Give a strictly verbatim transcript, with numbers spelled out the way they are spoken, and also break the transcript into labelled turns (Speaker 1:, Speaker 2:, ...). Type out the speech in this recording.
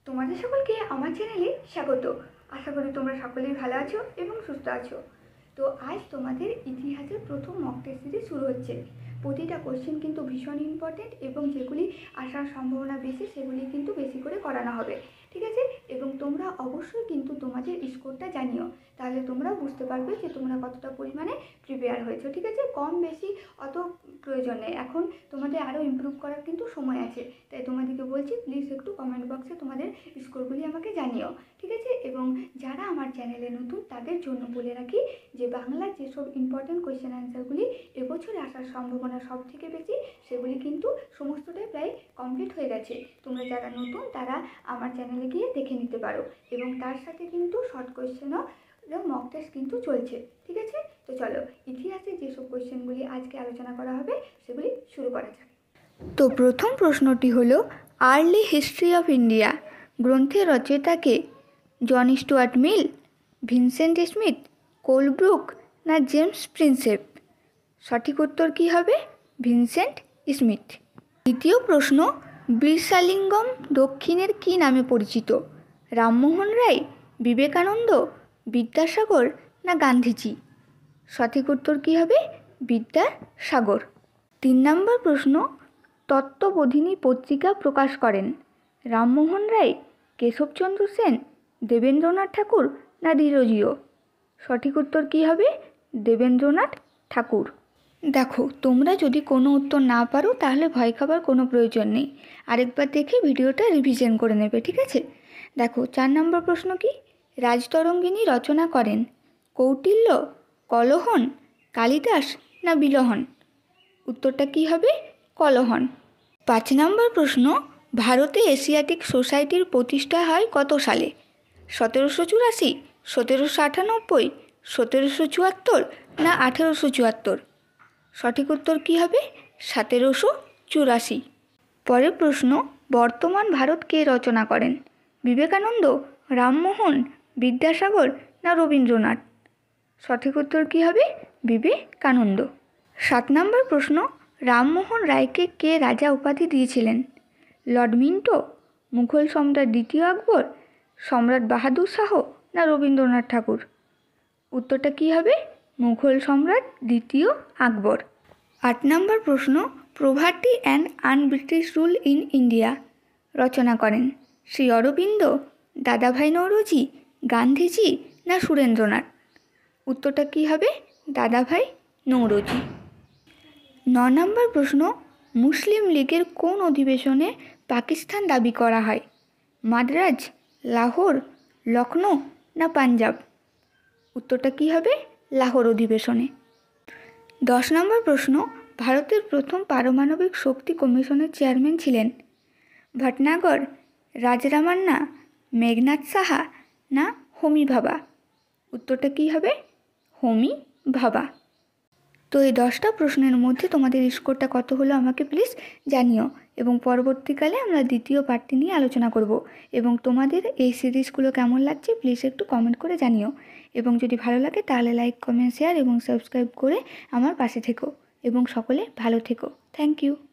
Speaker 1: তোমাদের সকলকে আমার চ্যানেলে স্বাগত। আশা করি তোমরা সকলেই ভালো আছো এবং সুস্থ আছো। তো আজ তোমাদের ইতিহাসের প্রথম মক টেস্ট সিরিজ শুরু হচ্ছে। প্রতিটা কোশ্চেন কিন্তু ভীষণ ইম্পর্টেন্ট এবং যেগুলি আসার সম্ভাবনা বেশি সেগুলি কিন্তু বেশি করে করানো হবে, ঠিক আছে? এবং তোমরা অবশ্যই কিন্তু তোমাদের স্কোরটা জানিও, তাহলে তোমরা বুঝতে পারবে যে তোমরা কতটা পরিমাণে প্রিপেয়ার হয়েছো, ঠিক আছে? কম বেশি অত প্রয়োজন নেই, এখন তোমাদের আরও ইমপ্রুভ করার কিন্তু সময় আছে। তাই তোমাদেরকে বলছি প্লিজ একটু কমেন্ট বক্সে তোমাদের স্কোরগুলি আমাকে জানিও, ঠিক আছে? এবং যারা আমার চ্যানেলে নতুন তাদের জন্য বলে রাখি যে বাংলার যেসব ইম্পর্টেন্ট কোয়েশ্চেন অ্যান্সারগুলি এবছরে আসার সম্ভাবনা সব থেকে বেশি, সেগুলি কিন্তু সমস্তটাই প্রায় কমপ্লিট হয়ে গেছে। তোমরা যারা নতুন তারা আমার চ্যানেলে গিয়ে দেখে নিতে পারো, এবং তার সাথে কিন্তু শর্ট কোয়েশ্চেনও মক টেস্ট কিন্তু চলছে, ঠিক আছে? তো চলো ইতিহাসে যেসব কোয়েশ্চেনগুলি আজকে আলোচনা করা হবে সেগুলি শুরু করা যাক। তো প্রথম প্রশ্নটি হলো, আর্লি হিস্ট্রি অফ ইন্ডিয়া গ্রন্থের রচয়িতাকে? John Stuart Mill, Vincent Smith, Colebrooke না জেমস প্রিন্সেপ? সঠিক উত্তর কী হবে? Vincent Smith. দ্বিতীয় প্রশ্ন, বীরসালিঙ্গম দক্ষিণের কী নামে পরিচিত? রামমোহন রায়, বিবেকানন্দ, বিদ্যাসাগর না গান্ধীজি? সঠিক উত্তর কী হবে? বিদ্যাসাগর। তিন নম্বর প্রশ্ন, তত্ত্ববোধিনী পত্রিকা প্রকাশ করেন? রামমোহন রায়, কেশবচন্দ্র সেন, দেবেন্দ্রনাথ ঠাকুর না ডিরোজিও? সঠিক উত্তর কী হবে? দেবেন্দ্রনাথ ঠাকুর। দেখো, তোমরা যদি কোনো উত্তর না পারো তাহলে ভয় খাবার কোনো প্রয়োজন নেই, আরেকবার দেখে ভিডিওটা রিভিশন করে নেবে, ঠিক আছে? দেখো, চার নম্বর প্রশ্ন কি? রাজতরঙ্গিনী রচনা করেন? কৌটিল্য, কলহন, কালিদাস না বিলহন? উত্তরটা কী হবে? কলহন। পাঁচ নম্বর প্রশ্ন, ভারতে এশিয়াটিক সোসাইটির প্রতিষ্ঠা হয় কত সালে? সতেরোশো চুরাশি, সতেরোশো আটানব্বই, সতেরোশো চুয়াত্তর না আঠেরোশো চুয়াত্তর? সঠিক উত্তর কী হবে? সতেরোশো চুরাশি। পরের প্রশ্ন, বর্তমান ভারত কে রচনা করেন? বিবেকানন্দ, রামমোহন, বিদ্যাসাগর না রবীন্দ্রনাথ? সঠিক উত্তর কী হবে? বিবেকানন্দ। সাত নম্বর প্রশ্ন, রামমোহন রায়কে কে রাজা উপাধি দিয়েছিলেন? লর্ড মিন্টো, মুঘল সম্রাট দ্বিতীয় আকবর, সম্রাট বাহাদুর শাহ না রবীন্দ্রনাথ ঠাকুর? উত্তরটা কী হবে? মুঘল সম্রাট দ্বিতীয় আকবর। আট নম্বর প্রশ্ন, poverty and un British rule in India রচনা করেন? শ্রী অরবিন্দ, দাদাভাই নৌরোজি, গান্ধীজি না সুরেন্দ্রনাথ? উত্তরটা কী হবে? দাদাভাই নৌরোজি। ন নম্বর প্রশ্ন, মুসলিম লীগের কোন অধিবেশনে পাকিস্তান দাবি করা হয়? মাদ্রাজ, লাহোর, লখনৌ না পাঞ্জাব? উত্তরটা কী হবে? লাহোর অধিবেশনে। দশ নম্বর প্রশ্ন, ভারতের প্রথম পারমাণবিক শক্তি কমিশনের চেয়ারম্যান ছিলেন? ভটনাগর, রাজরামান্না, মেঘনাথ সাহা না হোমি ভাবা? উত্তরটা কী হবে? হোমি ভাবা। তো এই দশটা প্রশ্নের মধ্যে তোমাদের স্কোরটা কত হলো আমাকে প্লিজ জানিও, এবং পরবর্তীকালে আমরা দ্বিতীয় পার্টটি নিয়ে আলোচনা করব। এবং তোমাদের এই সিরিজগুলো কেমন লাগছে প্লিজ একটু কমেন্ট করে জানিও, এবং যদি ভালো লাগে তাহলে লাইক, কমেন্ট, শেয়ার এবং সাবস্ক্রাইব করে আমার পাশে থেকো, এবং সকলে ভালো থেকো। Thank you.